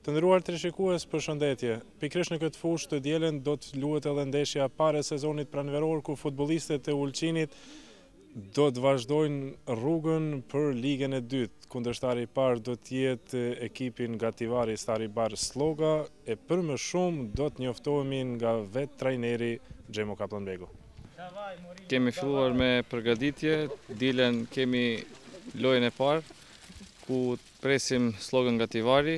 Të nderuar teleshikues, përshëndetje. Pikërisht në këtë fushë të dielën do të luhet edhe ndeshja e parë e sezonit pranveror ku futbollistët e Ulqinit do të vazhdojnë rrugën për ligën e dytë. Kundërshtari i parë do të jetë ekipi nga Tivari Staribar Sloga e për më shumë do të njoftohemi nga vetë trajneri Xhemo Kapllambegu. Kemi filluar me përgatitje, dielën kemi lojën e parë ku presim Slogën nga Tivari.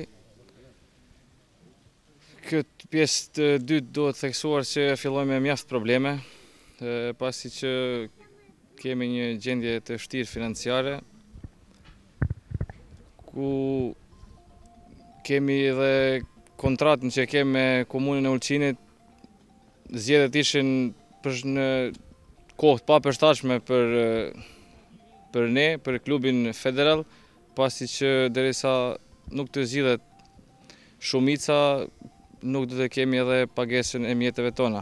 Këtë pjesë të dytë duhet theksuar që fillojmë me mjaft probleme, pasi që kemi një gjendje të vështirë financiare, ku kemi edhe kontratën që kemi me komunën e Ulqinit, zgjedhjet ishin në kohë pa përshtatshme për ne, për klubin federal, pasi që derisa nuk të zgjidhet shumica, nuk do të kemi edhe pagesën e mjeteve tona.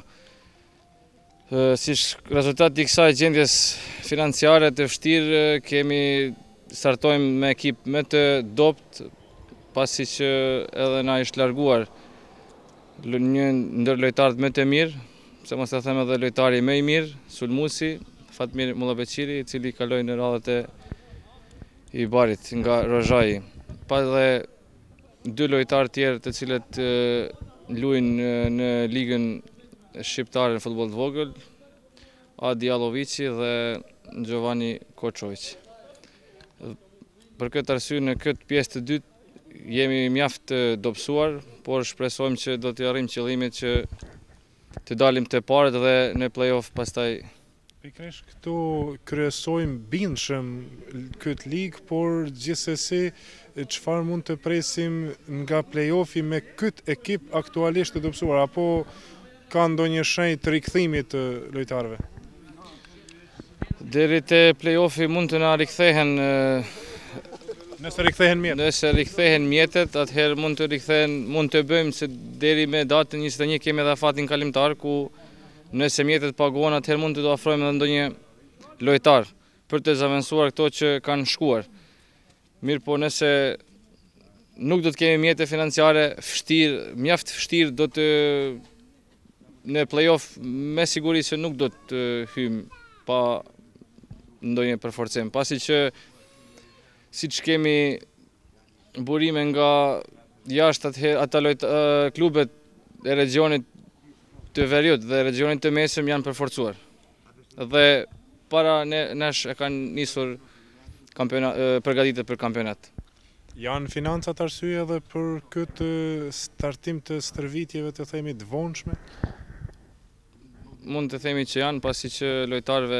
Si rezultat i kësaj gjendjes financiare të vështirë, startojmë me ekip më të dobët, pasi që edhe na ishte larguar një ndër lojtarët më të mirë, se mos e them edhe lojtari më i mirë, sulmuesi Fatmir Mullabeqiri, i cili kaloi në radhët e Ibarit nga Rozhaji. Pa edhe dy lojtarë tjerë të cilët luajnë në ligën shqiptare në futboll të vogël, Adi Allovici dhe Giovanni Koçović. Për këtë arsye në këtë pjesë të dytë jemi mjaft të dobësuar, por shpresojmë që do të arrijmë qëllimin që të dalim të parët dhe në play-off pastaj. Pikërisht këtu kryesojmë bindshëm këtë ligë, por gjithsesi çfarë mund të presim nga play-offi me këtë ekip aktualisht të dobësuar, apo ka ndonjë shenjë të rikthimit të lojtarëve? Deri te play-offi mund të na rikthehen. Nëse rikthehen mjetet. Nëse rikthehen mjetet, atëherë mund të bëjmë se deri me datën 21 kemi edhe fatin kalimtar ku nëse mjetet paguhen, atëherë mund të do afrojmë edhe ndonjë lojtar për të zaventuar këto që kanë shkuar. Mirë po nëse nuk do të kemi mjete financiare mjaft vështirë, do të në play-off me siguri se nuk do të hyjmë pa ndonjë përforcim, pasi që siç kemi burime nga jashtë ata klubet e regionit të veriut dhe regionit të mesëm janë përforcuar. Dhe para nesh e kanë nisur përgatitjet për kampionat. Janë financat arsye edhe për këtë startim të stërvitjeve të themi të vonshme? Mund të themi që janë, pasi që lojtarëve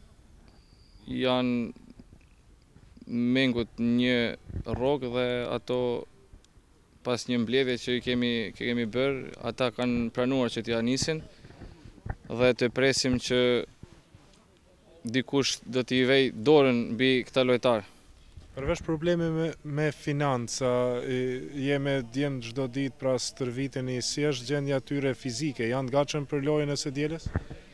janë mengut një rrogë dhe ato pas një mbledhje që kemi bërë, ata kanë pranuar që t'ja nisin dhe të presim që dikush do t'i vej dorën mbi këta lojtarë. Përveç probleme me financa, jemi djem çdo ditë pra stërviteni, si është gjendja tyre fizike, janë gatshëm për lojën e së dielës?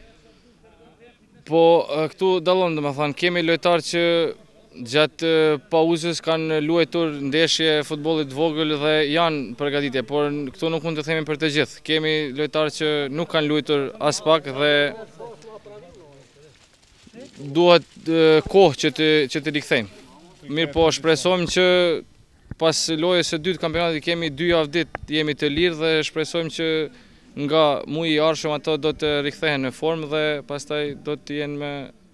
Po këtu dallon, domethënë kemi lojtarë që gjatë pauzës kanë luajtur ndeshje futbollit të vogël dhe janë përgatitje, por këtu nuk mund të themi për të gjithë. Kemi lojtarë që nuk kanë luajtur as pak dhe duhet kohë që të rikthejmë. Mirë po shpresojmë që pas lojës së dytë kampionatit kemi 2 javë ditë jemi të lirë dhe shpresojmë që nga muaji i ardhshëm ato do të rikthehen në formë dhe pastaj do të jenë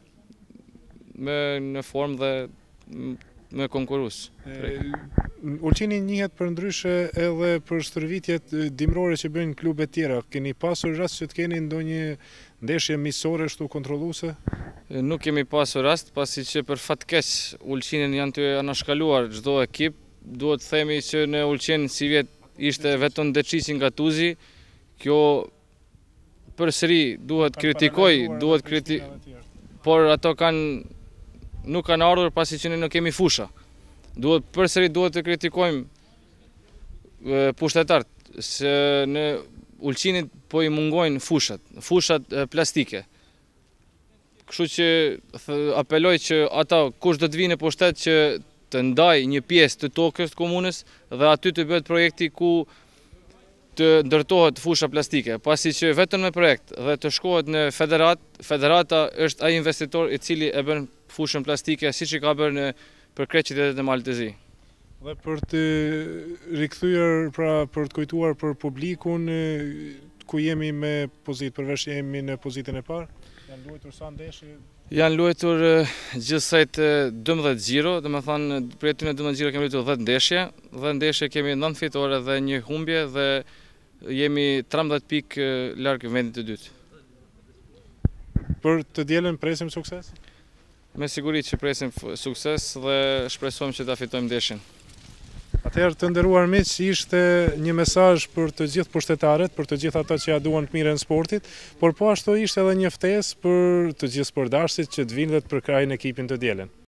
në formë dhe me konkurrues. Ulqini njihet për ndryshe edhe për stërvitjet dimrore që bëjnë klubet tjera. Keni pasur rast që të keni ndonjë ndeshje miqësore ashtu kontrolluese? Nuk kemi pasur rast, pasi që për fat keq Ulqinin janë të anashkaluar çdo ekip. Duhet të themi që në Ulqin si vjet ishte vetëm Deçici nga Tuzi. Kjo përsëri duhet kritikoj, por ato nuk kanë ardhur pasi që ne nuk kemi fusha. Përsëri duhet të kritikojmë pushtetarët, se në Ulqinit po i mungojnë fushat plastike. Kështu që apeloj që ata kush do të vinë në pushtet që të ndaj një pjesë të tokës të komunës dhe aty të bëhet projekti ku të ndërtohet fusha plastike. Pasi që vetëm me projekt dhe të shkohet në federata është ai investitor i cili e bën fushën plastike siç i ka bërë për krejt qytetet e Maltezi. Dhe për të rikthyer, pra për të kujtuar për publikun, ku jemi me pozitë, përveç jemi në pozitën e parë, janë luajtur sa ndeshje? Janë luajtur gjithsejt 12 xhiro, domethënë për aty në 12 xhiro kemi luajtur 10 ndeshje, 10 ndeshje kemi 9 fitore dhe 1 humbje dhe jemi 13 pikë larg vendit të dytë. Për të dielën presim sukses? Me siguri që presim sukses dhe shpresojmë që ta fitojmë ndeshjen. Atëherë të nderuar miq, ishte një mesazh për të gjithë pushtetarët, për të gjithë ata që ja duan të mirën sportit, por po ashtu ishte edhe një ftesë për të gjithë sportdashtit që të vinë dhe të përkrajnë ekipin të dielën.